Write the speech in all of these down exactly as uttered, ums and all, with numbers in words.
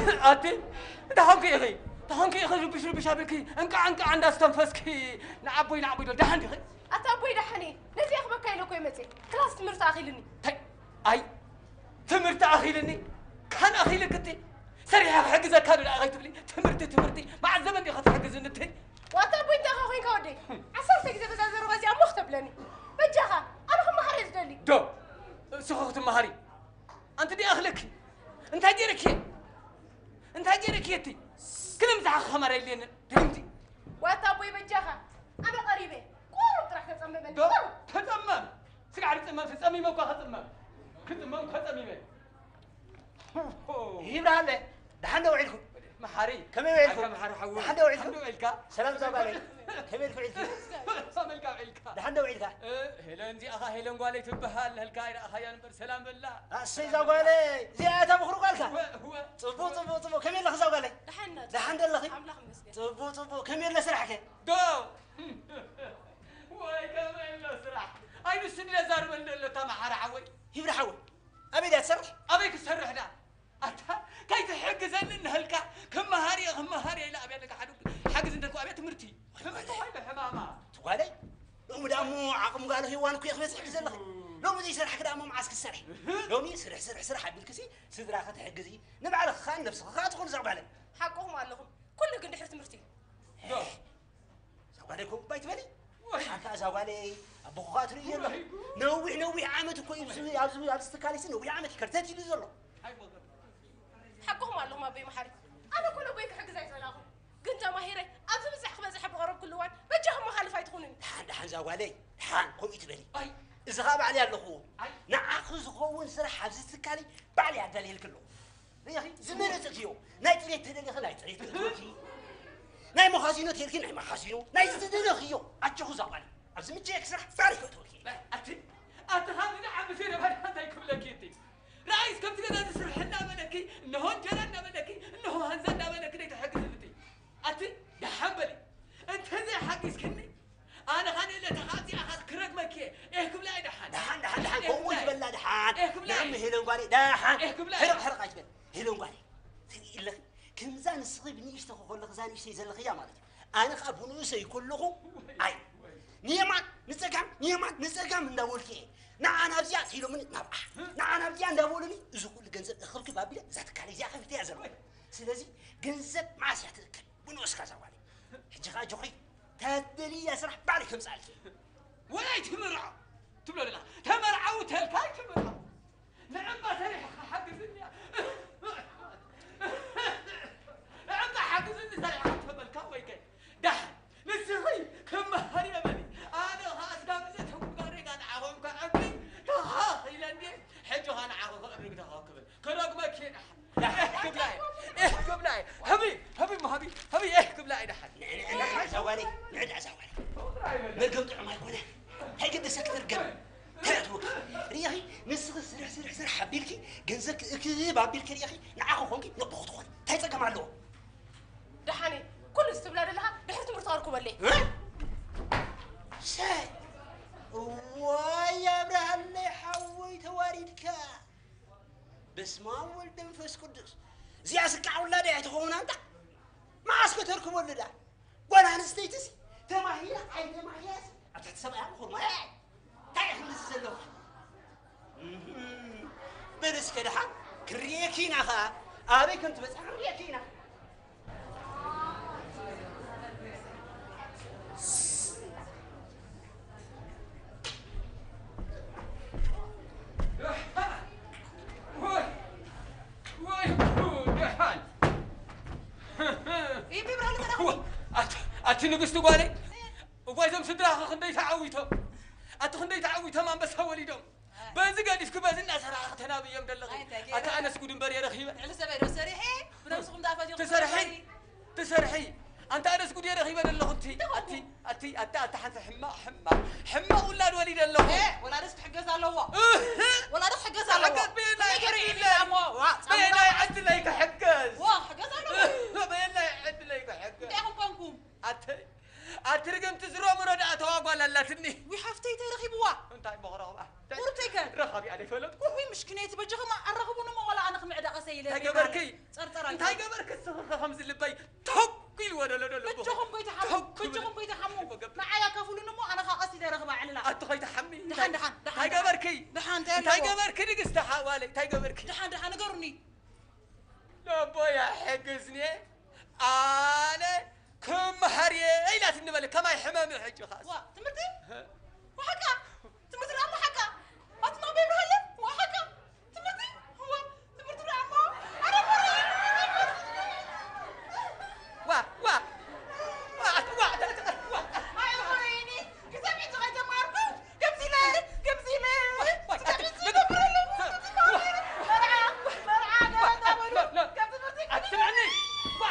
أتي دهانكي أخي دهانكي أخي ربش ربش أبيكي أنك أنك عند استنفسكي نعبوي نعبوي دهاني أخي أتابوي دحني نتي أخبك كيلو كويمتي كلاس تمرت أخي لني تي أي تمرت أخي لني كان أخي لكتي سريع حجزة كانوا الأخي تبلي تمرتي تمرتي مع الزمن دي خاطر حجز النتي وأتابوي أنت أخوين كودي عصرت كذا بس أزر بس يا مختب لني بجاها أنا هم مهاري زدلي دو سخوت مهاري أنت دي أخلك أنت هجيرك أنت هجيرك يتي كلمة زعق خمر اللي فهمتي وأتابوي بجاها أنا قريبة كورو تروح تسمى بني دو تسمم سقعد تسمم في تسمم وكا تسمم كتسمم كتسمم هنا هلا دحنا وعيلكم محاري كم وعيلكم محاري حول دحنا وعيلكم دحنا وعيلك سلام زوج عليك كم وعيلكم عيلكم ساملك وعيلك دحنا وعيلك هيلن دي أخا هيلن قالي تبهال هالكاير أخا ينبر سلام بالله السي زوج علي زيادة مخروق لك هو هو طبو طبو طبو كم يلا زوج علي دحنا دحنا اللخي عم لخ مسكين طبو طبو كم يلا سرحك دو واي كمان لا سرح أي نسني لزار من اللي تام حرعوي يبرح حول أبي ده تسرح أبيك تسرح ده أنت كي تحجز إن هلكا كم مهاري كم مهاري لا أبي لك حدو حجز إنك أبي تمرتي تمرتي هاي بحمامة تقالي لو مدامو عقم قالوا هيوانك يا أخي سرح زلخي لو مدي سرح كده أمام عسك السرح لو مي سرح سرح سرح بالكسي سدرا خد حجزي نبع خان نفسك خا تقول زوج علي حقهم عليهم كل قد حرت مرتي زوج عليكم بيت بني حكا زوج علي أبو خاطري يلا نوي نوي عامت كويس يابزو يابز تكاليس نوي عامت كرتاتي اللي زلوا حقهم عليهم أبي محاري أنا كل أبويك حق زي زلاهم قنت ما هيري أبي بزح بزح بغرب كل وان بجهم مخالف يدخلوني دحان دحان زوج علي دحان قوم يتبني أي إذا غاب علي الأخو نعخذ خوون سرح حبز تكالي بعلي عدالي كله يا أخي زميلة تكيو نايت ليه تدلي خلاص نايت ليه تدلي ناي مخازينه تيركي ناي مخازينه ناي تدلي خيو أتشوف زوج علي أزمي تيك سرح فاري كتوكي لا أتي أتهاني نعم بسيرة بعد هذا يكون لك يتي رئيس كم تقدر تسرح لنا منكي إنه جلنا منكي إنه هنزلنا منكي نيت حق زلتي أتي يا حنبلي أنت زي حق سكني أنا خاني اللي تخاطي أخذ كرق مكي إحكم لا دحان دحان دحان دحان قوم يتبلى دحان إحكم لا نعم هيلون قالي دحان إحكم لا حرق حرق عجبن هيلون قالي تري إلا كم زان الصغيب نيشتخو خلق زان يشتي زلق يا مالك أنا خابونو سيكون له أي نيمان نسقام نيمان نسقام من دولكي نعنا بزيا سيلو من نبع نعنا بزيا ندولني إذا كل جنزب خلق بابيلا زاتك على زيا خفتي أزرق سلازي جنزب ما سيعتذكر ونوس كذا والي حجة جوخي تدلي يا سرح بالكم سألتي ولا تمرع تبلو لنا تمرع وتلكاي تمرع نعم ما سريح حق الدنيا نعم حق الدنيا سريح تبلكا ويكي دحن نسخي كم هري أمني أنا هاسكام زيت حكم قاري كان عهم كأبي تها إلى حجة أنا عهم كأبي تها كبر كرق ما كين احكم لاي احكم لاي هبي هبي ما هبي هبي احكم لاي دحن نعد زوالي نعد زوالي نرقم طعم هاي هاي قد سكتر قم تاتوك رياخي نسخ سرح سرح سرح حبيلكي جنزك كذب حبيلكي رياخي نعاخو خونكي نبغى تخون تاي تقام علو دحاني كل استبلاد لها دحرت مرتاركم اللي شاي ويا برهلي حوي تواريدك بس ما ولد نفس قدس زي عسك عولا دي تخون انت ما عسك تركب ولا لا وانا نستيتس تماهيلا اي تماهياس اتحسب يا خور ما تاي خلص الزلو بس كده حق كريكينا خا ابي كنت بس كريكينا أتنقص تقولي وبايزم سدرا خندي تعويتهم أتخندي تعويتهم أم بس هوليدهم بنزق أديس كباز الناس راح تنابي يوم دلقي أتا أنا سكود مبري رخيبة على سبيل وسريحي بنمسكم دافع تسرحي تسرحي أنت أنا سكود يا رخيبة دلقي أنتي أتي أتي أتا أتا حنت حما حما حما ولا الوليد دلقي ولا رزق حجز على الله ولا رزق حجز على حجز بينا بينا يعد لك حجز واه حجز على الله بينا يعد لك حجز دعهم بانكم أتي أترجم تزرع مراد أتواقع لا تني وحفتي ترخي بوا أنت بغرابة ورتك رخبي على فلت وين مشكلة تبجخ ما الرغبون ما ولا أنا خمع دقس أسي لي تاجبركي صرصر تاجبرك السخ خمس اللي باي توكل ولا لا لا بتجهم بيت حمو بتجهم بيت حمو معايا كفلوا نمو أنا خاصي ده رغبة على أتخي تحمي دحان دحان دحان تاجبركي دحان تاجبركي نقصت حوالي تاجبركي دحان دحان قرني لا بويا حجزني أنا كم هريه أي لا تنبل كما يحمامي حج خاص وا تمرتي وحكا تمرتي الله حكا أطمع بيبرهلم وحكا تمرتي هو تمرتي العمو أنا بري وا وا وا وا وا هاي بريني كسبي تغير ماركو كمزي لي كمزي لي كمزي لي برهلم مرعى مرعى لا لا أسمعني وا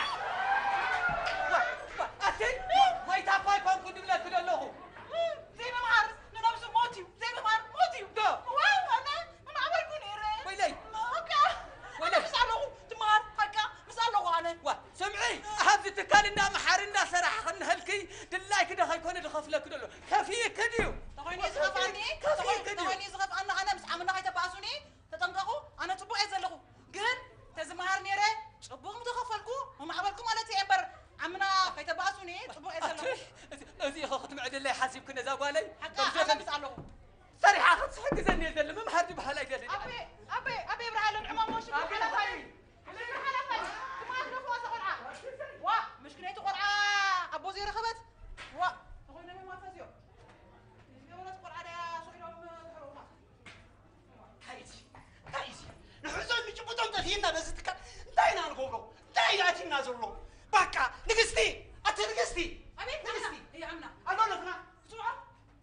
وا وا أتي هاي تاباي كون كل بلا كل له زي ما مارس ننام شو موتي زي ما مار موتي ده واو أنا ما عمل كونيرة ويلي اوكي ويلي مسألة تمار هكا مسألة أنا وا سمعي هذا تكالنا محارنا صراحة خلنا هلكي دلاي كده هاي كون دخف لك كده خفيه كديو تغني زغف عني تغني زغف أنا أنا مس عملنا هاي تبعسوني تتنققوا أنا تبوا أزلقوا جن تزمهر نيرة تبوا متخفلكوا هم عملكم على تيمبر عمنا هاي تبعسوني تبوا أزلقوا أزي خاطر معد الله حاسب كنا زوالي حكا أنا مسألة صريحة خد حق زني زل ما محرج بحلا يدل أبي أبي أبي برهلن عمام وش أبي حلا برهلن. فاي حلا حلا فاي ما أدرك واسع قرعة وا مشكلته قرعة أبو زير خبت وا تقولنا ما فازيو يقولنا قرعة يا صغيرهم حرومة هايزي هايزي نحزن بجبوتهم تفينا بس تك داينا نقولوا داينا تنازلوا بكا نقصتي أنت نقصتي أبي نقصتي هي عمنا أنا نفنا بسرعة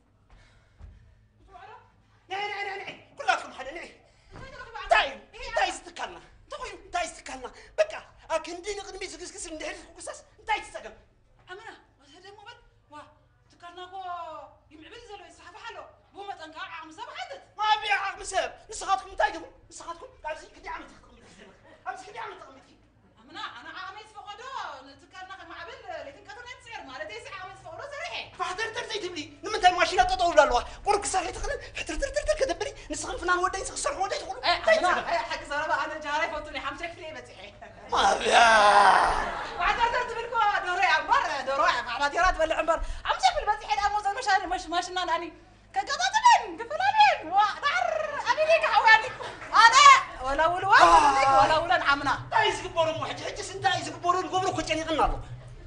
بسرعة نعي نعي نعي نعي كلكم حدا نعي أنت تروح داي داي استكلنا تقول داي استكلنا بكا أكندي نقدمي زكس كسر ندهر قصص داي استكل عمنا وهذا مو بد وا تكرنا كو يمعبل زلو يسحب حلو بو ما تنقع عم سبحت ما بيع عقم سبب نسخاتكم تايدهم نسخاتكم عايزين كدي عم تخدم عايز كدي عم تخدم عمنا أنا عامل فقدو تكرنا معبل لكن كثر نتصير مالتي ساعة عامل فقدو صريح فحضر ترتي تبلي لما انت الماشينه تطول لوا قرك صار يتخلل حتر تر تر كدبري نسخن فنان ودي يسخر ودي تقول ايه عمنا ايه حق زربا انا جاري فوتوني حمشك في بتحي ما بيع وعدر درت بالكو دوري عمر دوري على ديرات ولا عمر عمشك في البتحي الاموز المشاري مش ماشنا اني كقططن قفلانين ودار ابي ليك حواني انا ولا ولوا ولا ولا عمنا عايز قبورن واحد حجس انت عايز قبورن قبرو كجني قنالو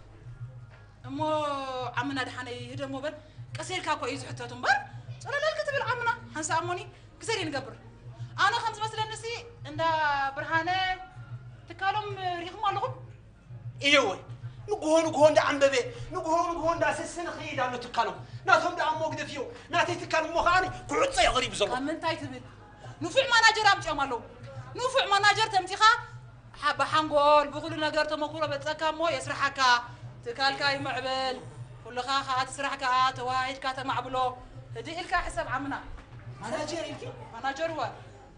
امو عمنا دحاني يدمو بل قسير كاكو يزحتتم بر صلى الله كتب العمنا حنساموني كسير نقبر انا خمس مثلا نسي عند برهانه تكالم ريخم لكم ايوه نقول نقول دا عم ببي نقول نقول دا سسن خيدا لو تكلم ناتهم دا عمو قدفيو ناتي تكلم مو خاني كعصي غريب زلو من تاي تبل نفع ماناجر امشي مالو نفع ماناجر تمتيخا حبه حنقول بقول نجر تمكوره بتسكمو يسرحك تكالكا يمعبل كلها خا تسرحك توايد كاتا معبلو هدي الك حساب عمنا ماناجر يلكي ماناجر هو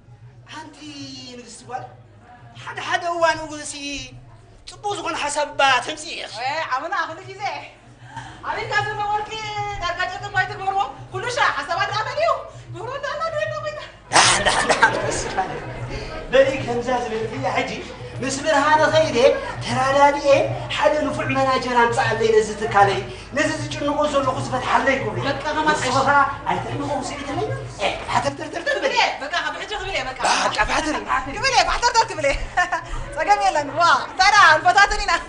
انتي نقص قال حدا حدا هو انا نقصي تبوز كون حسابات تمسيخ ايه عمنا اخلي كي زي عليك كاسو نوركي داركا ما يتبرو كل شيء حسابات عمليو بيقولوا ده ما دوينا لا لا لا بس بريك همزاز بالفيا حجي مسبر هذا خيدي ترادادي حدا نفع مناجر انصع لي نزت كالي نزت جنو زو لو خصفت حليكم بقى ما صفها ايتنو سيت لي ايه حتى تر تر تر بقى بقى بحجي قبلي بقى بقى بحتر قبلي بحتر تر قبلي سقم يلا وا ترى البطاطنينا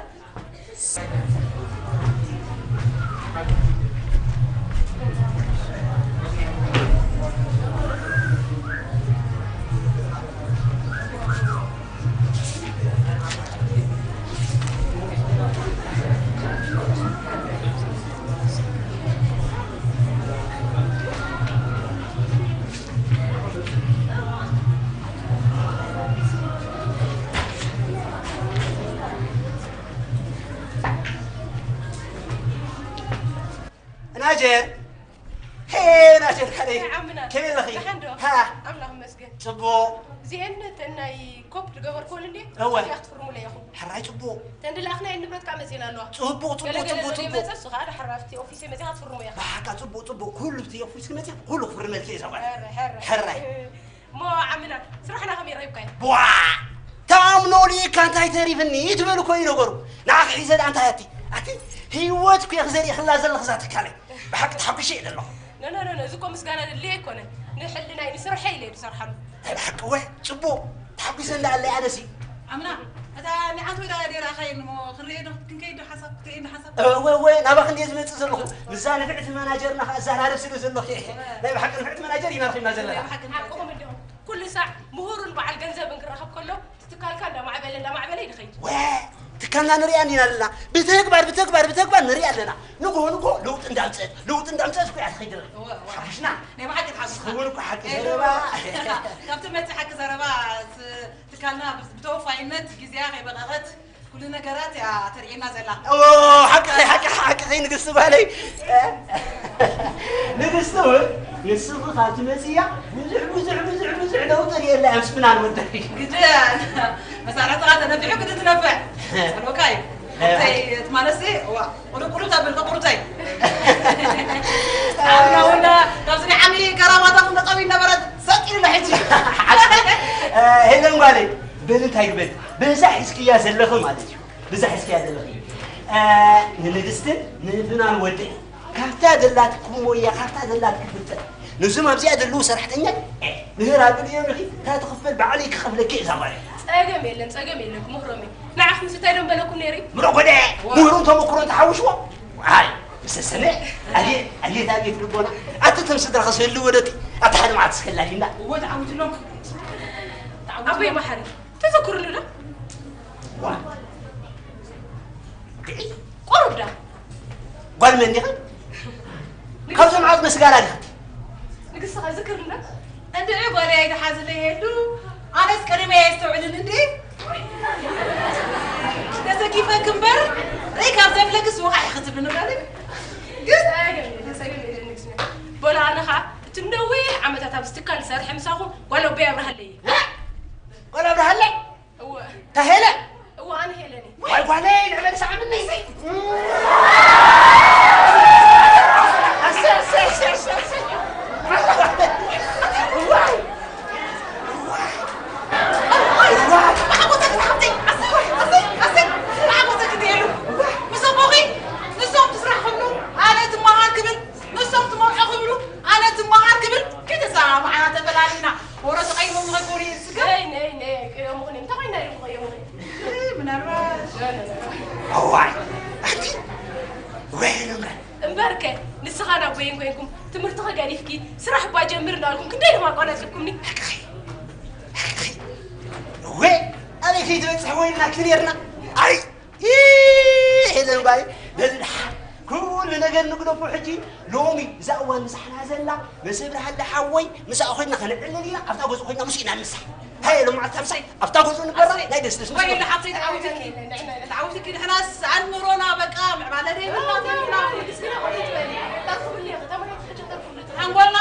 ناجر هي ناجر خلي عمنا كيف الأخي ها اللهم مسكين تبو زين تناي كوب تقبر كل اللي هو يخطر مولا ياخو حراي تبو تندل اخنا نبرت كام زين الله تبو تبو تبو تبو ما تسخ هذا حرافتي اوفيسي مزي خطر مو ياخو حكا تبو تبو كله بتي اوفيس كمتي كله فرمل كيس حر حر حراي مو عمنا صرحنا خمي رايب كاين بوا نولي كانت هاي تريفني يتبلو كوي نقرو نعاق حيزة أنت هاتي هاتي هيوتك يا خزري خلا زل خزاتك علي بحق تحق شيء لله لا لا لا زكو مسكانة اللي يكونه نحلنا نسرح حيلي نسرح له الحق وين شبو تحق يسند على أنا سي عمنا هذا نعت ولا دير أخي مو خرينا كن كيد حسب كيد حسب وين وين أبغى خلي يزمن تزلخ مزان فعت مناجرنا زان هذا سيد زلخ لا بحق فعت مناجري ما في ما زلنا حقهم اليوم كل ساعة مهور مع الجنزة بنقرأها كله تتكال كان مع بلنا مع بلين خير وين تكلنا نري أني لنا بتكبر بتكبر بتكبر نري لنا نقول نقول لو تندمت لو تندمت شو يا خير حشنا نعم حق تحسب نقول لك حق زربا كابت مت حق زربا تكلنا بتوفى إنت جزيا خي بغلط كل نجارات يا ترينا زلا أوه حق حق حق خي نقصوا علي نقصوا نقصوا خالتي مسيا وزع وزع وزع وزع لو تري إلا أمس من عن ودري جدا بس أنا تغاد أنا في حكة تنفع الوكاي تي تمارسي ولا كله تابل كبرتي أنا ولا قصدي عمي كرامة من قوي نبرد سكين لحجي هلا مالي بنت هاي بنت بزح اسكيا زلخو مالتي بزح اسكيا زلخو ننقستن نفنان ودي كافتا دلات كومويا كافتا دلات كفتا نزوم أبزي أدلو سرحتني نهر هذا اليوم رخي تتخفل بعليك خفل كيس أمري أجمل لن أجمل لك مهرمي نعرف مستعدين بلكم نيري مرقدة مهرون تام كرون تحوشوا هاي بس السنة ألي ألي ثابت لبونا أتتم صدر خصوصي اللي ودتي أتحد مع تسكلا لنا وتعود لك أبوي محري تذكر لنا واه قرب ده قال من دخل كم سمعت مسجالا دخل نقص ذكر لنا أنت عيب ولا يد حازل يهدو أنا سكري ما يستوعب لندري كذا كيف أكمبر ريك أبزم لك سوق حيختم لنا قالك أجمل لن أجمل لنكسنا بولا أنا خا تنوي عم تتابستكال سر حمساهم ولا بيع رهلي ولا برهلا هو تهلا هو أنا هيلني واي وعلي نعمل ساعة مني أسا أسا أسا أسا أسا واي واي معبوتك تحطي أسي أسي أسي معبوتك ديالو مسابقي نصوم تسرح خمنو أنا تمهار قبل نصوم تمهار قبلو أنا تمهار قبل كده ساعة معنا تبلالينا ورا تقيموا من غير ناي ناي ناي يا مغني انت وين ناي يا مغني من الراس لا لا لا واي أنتي وين مباركة نسخانا بين وينكم تمرتها قاعد فيكي سرح باجمر لكم كنت ما قناه لكمني أخي أخي وين أنا كي تبصح ويننا كثيرنا أي إيه هذا باي لازم كل نجار نقول في حجي لومي زاوان مسحنا زلا مسبر حد حوي مسا أخذنا خلنا لنا أفتح جزء أخذنا مش إنا مسح هاي لو مع تمسح أفتح جزء نبرة لا يدرس تسمع وين اللي حطيت عاوزك عاوزك احنا عن مرونا بقى مع بعض ريب ما تبينا لا تقول لي غدا ما تحتاج تقول لي هنقول